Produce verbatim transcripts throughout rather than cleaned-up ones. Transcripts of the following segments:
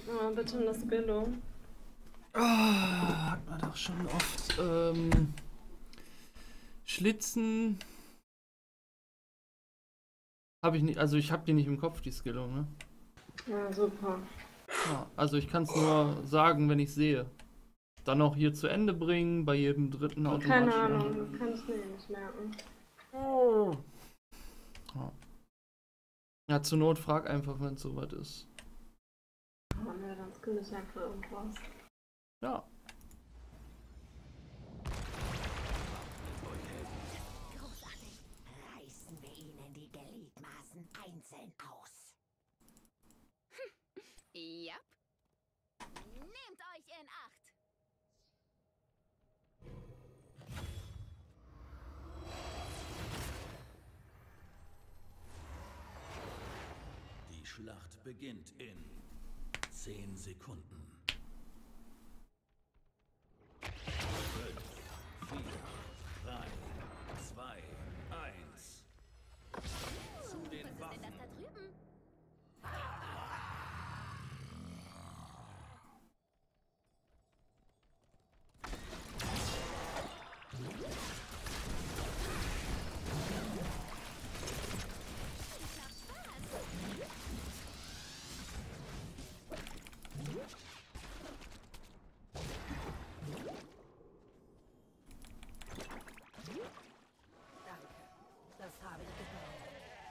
Oh, bitte eine Skillung. Ah, hat man doch schon oft. Ähm, Schlitzen. Habe ich nicht, also ich habe die nicht im Kopf, die Skillung, ne? Ja, super. Ja, also ich kann es nur sagen, wenn ich sehe. Dann auch hier zu Ende bringen, bei jedem dritten Keine automatischen Ahnung, Angriff. das kann ich mir nicht merken. Oh. Ja. Ja, zur Not frag einfach, wenn es soweit ist. Oh ne, dann skill ich einfach irgendwas. Ja. Großartig. Reißen wir ihnen die Gliedmaßen einzeln aus. Yep. Nehmt euch in Acht. Die Schlacht beginnt in zehn Sekunden. fünf, vier, drei, zwei, eins. Zu den Was ist denn Waffen. das da drüben? Danke. Das habe ich gebraucht.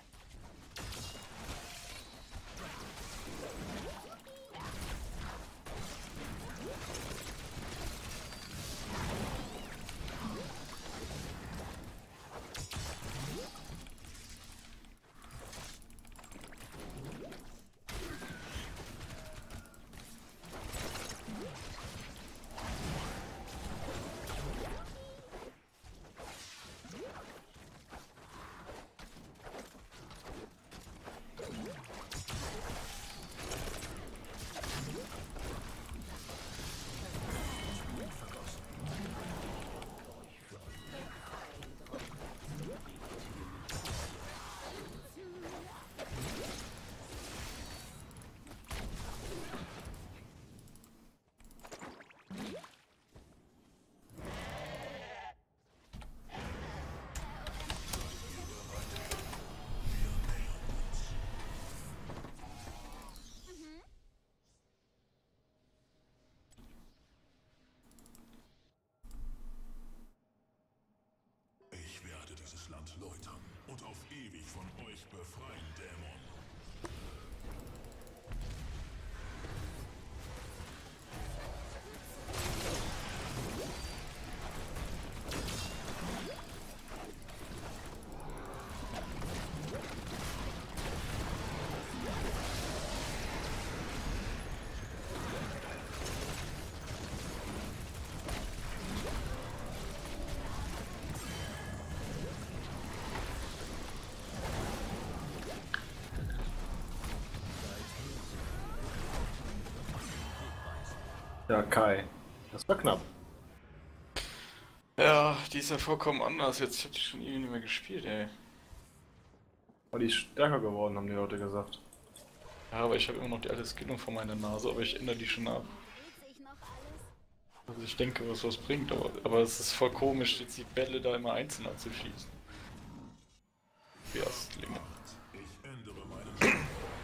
Ich werde dieses Land läutern und auf ewig von euch befreien, Dämon. Ja, Kai. Das war knapp. Ja, die ist ja vollkommen anders jetzt. Ich hab die schon ewig nicht mehr gespielt, ey. Aber die ist stärker geworden, haben die Leute gesagt. Ja, aber ich habe immer noch die alte Skillung vor meiner Nase, aber ich ändere die schon ab. Dreht sich noch alles? Also ich denke, was was bringt, aber, aber es ist voll komisch, jetzt die Bälle da immer einzeln abzuschießen. Die Erstlinge. Ich ändere meinen Standort.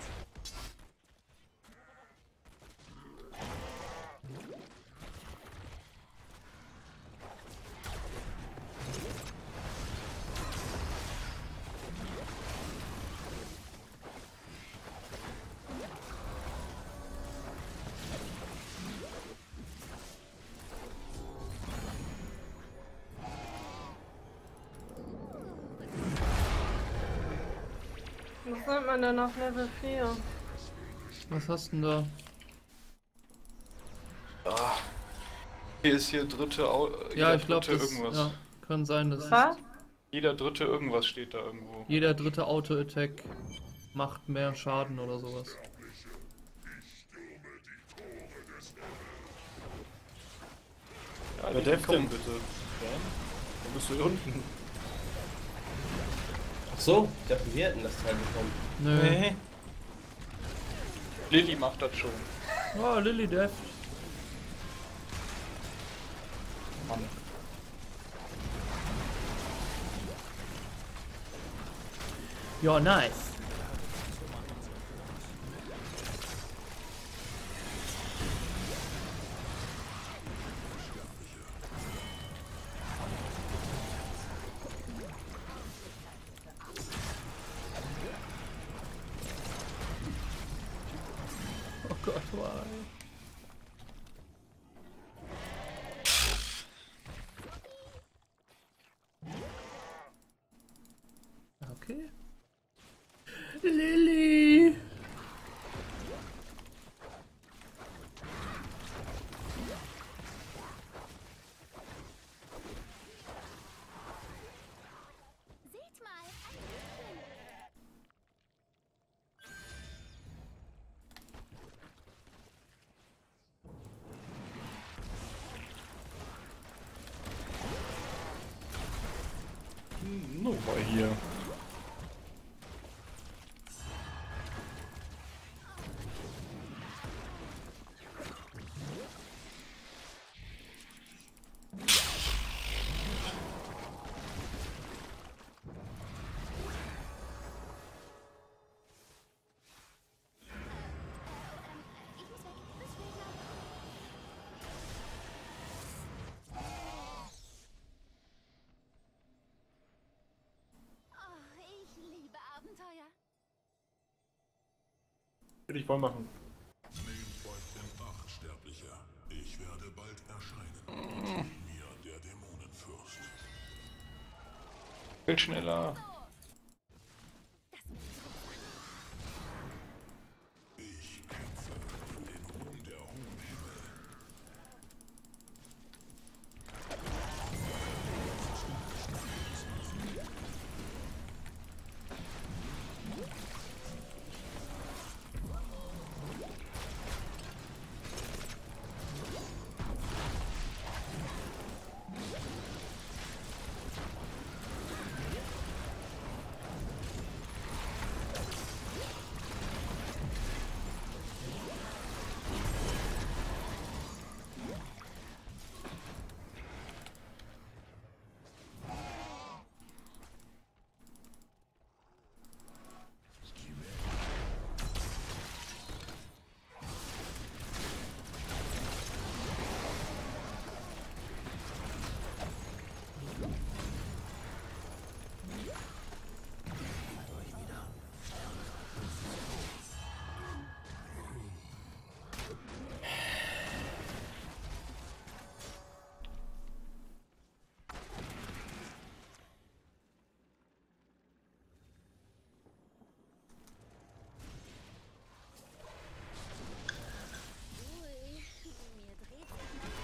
Was nimmt man denn auf Level vier? Was hast du denn da? Ah. Hier ist hier dritte, Au äh, Ja, jeder ich glaube, dritte das irgendwas. ja, kann sein, dass Was? Jeder dritte irgendwas steht da irgendwo. jeder dritte Auto-Attack macht mehr Schaden oder sowas. Ja, Wer die darf kommen denn? bitte. Dann bist du hier unten. Ach so, ich dachte, wir hätten das Teil bekommen. Nö. Lilly macht das schon. Oh, Lily Death. Mann. Ja, nice. Oh Gott, why? Okay. Lilly! Seht mal, ein Mädchen. Nova hier. Ich muss weg. Bis später. Oh, ich liebe Abenteuer. Will ich voll machen. Nehmt euch in Acht, Sterblicher. Ich werde bald erscheinen. Mir, der Dämonenfürst. Viel schneller. Ich kämpfe für den Ruhm der hohen Himmel. Ui, mir dreht sich noch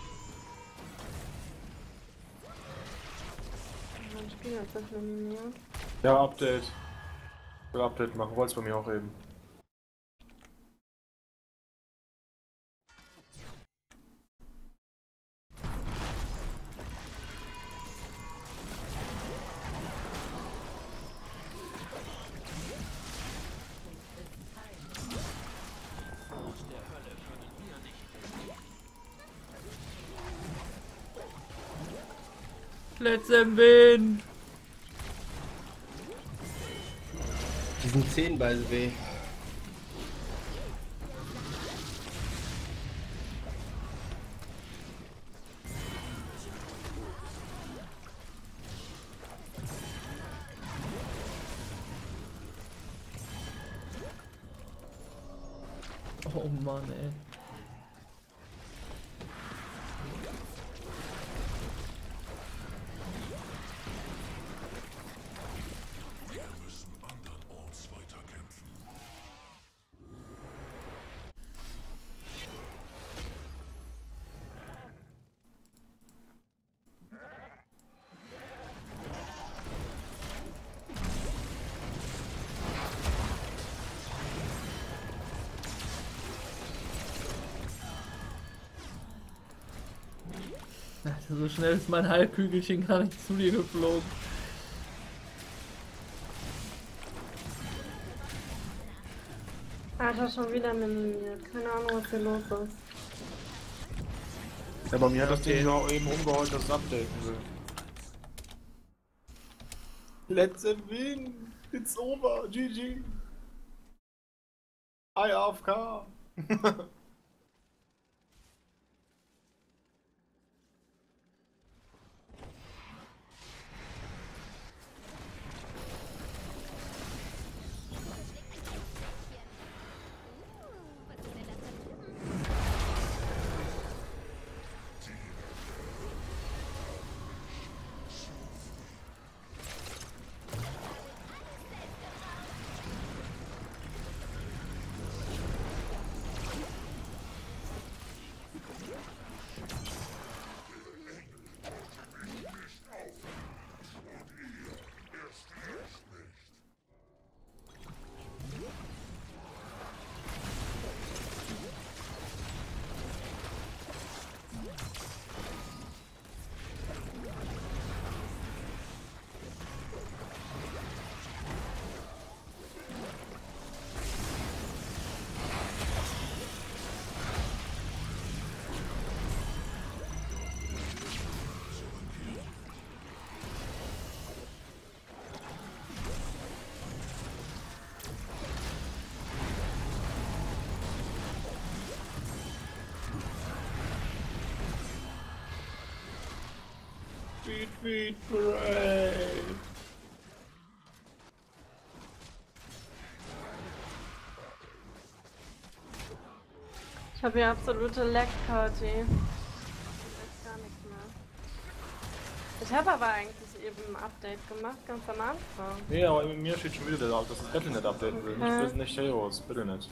alles. Mein Spiel hat das noch nie mehr. Ja, Update. Ich will Update machen, wollt's bei mir auch eben. Let's win! Die sind zehn, by the way. Oh Mann, ey. Wir müssen andernorts weiterkämpfen. Alter, so schnell ist mein Heilkügelchen gar nicht zu dir geflogen. Alter, einfach schon wieder minimiert. Keine Ahnung, was hier los ist. Ja, bei mir hat das Okay. Ding auch eben umgeholt, dass es updaten will. Let's win! It's over! G G! I A F K! Uh, was ist denn das da drüben? Feed, feed, parade! Ich habe hier absolute Lag-Party. Ich weiß gar nichts mehr. Ich habe aber eigentlich eben ein Update gemacht, ganz am Anfang. Nee, aber mit mir steht schon wieder der Laut, dass das Battle.net updaten will. Okay. Nicht, nicht Heroes, bitte nicht.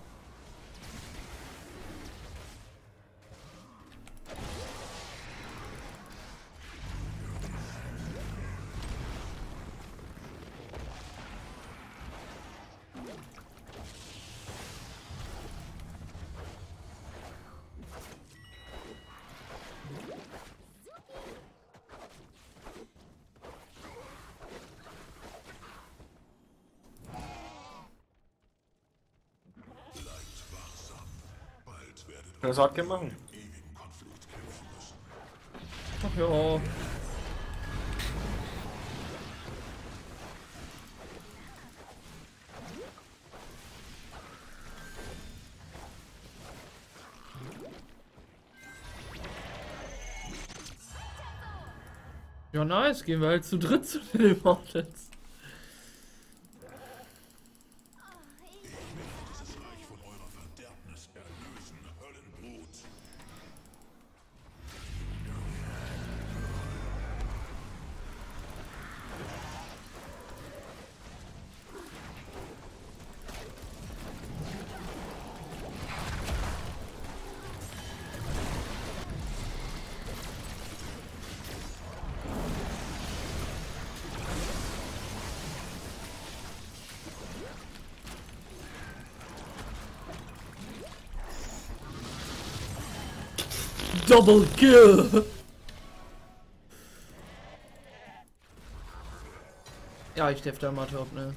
Das hat gemacht. Ewigen Konflikt kämpfen müssen. Ach ja. Ja, nice. Gehen wir halt zu dritt zu den Immortals. Dieses Reich von eurer Verderbnis erlösen, Höllenblut. Double Kill! Ja, ich darf da mal top, ne?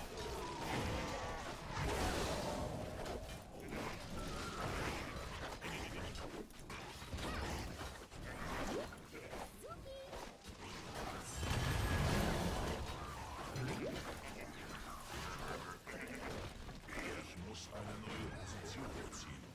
Ich muss eine neue Position beziehen.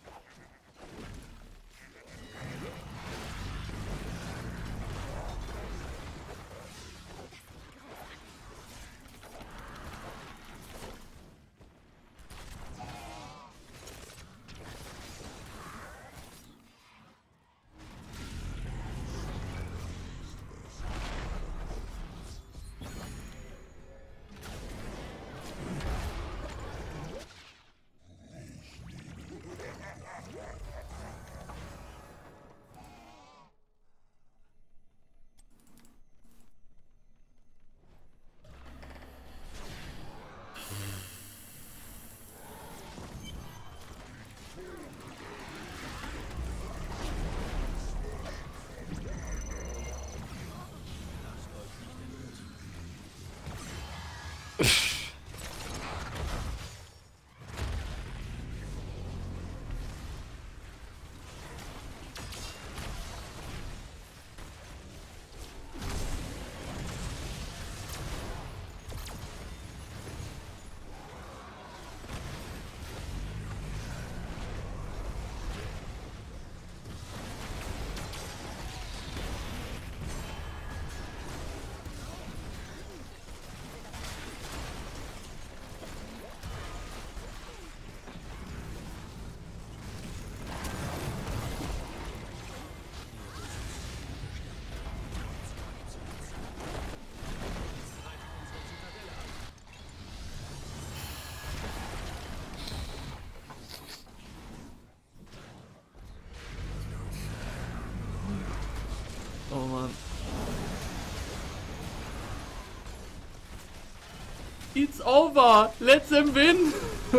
It's over! Let's them win!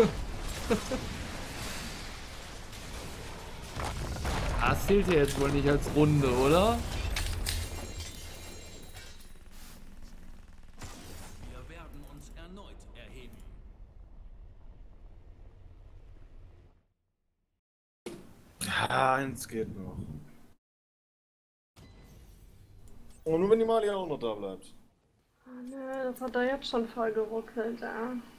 Das zählt ja jetzt wohl nicht als Runde, oder? Wir werden uns erneut erheben. Ja, eins geht noch. Und nur wenn die Mali auch noch da bleibt. Oh, nö, das hat er jetzt schon voll geruckelt, ja.